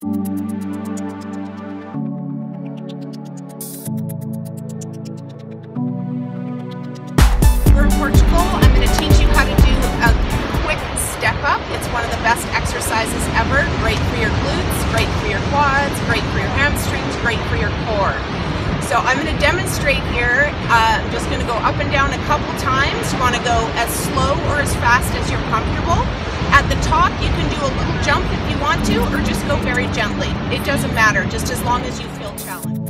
For Portugal, I'm going to teach you how to do a quick step up. It's one of the best exercises ever. Great for your glutes, great for your quads, great for your hamstrings, great for your core. So I'm going to demonstrate here. I'm just going to go up and down a couple times. You want to go as slow or as fast as you're comfortable. At the top, you can do a little jump if you want to, or just go very gently. It doesn't matter, just as long as you feel challenged.